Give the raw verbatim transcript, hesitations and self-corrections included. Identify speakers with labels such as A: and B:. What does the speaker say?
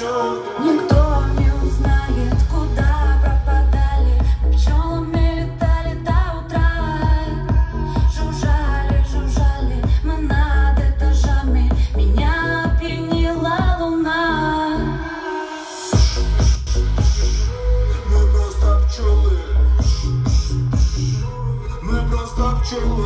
A: Никто не узнает, куда пропадали. Мы пчелами летали до утра. Жужжали, жужжали мы над этажами. Меня опьянила луна.
B: Мы просто пчелы. Мы просто пчелы.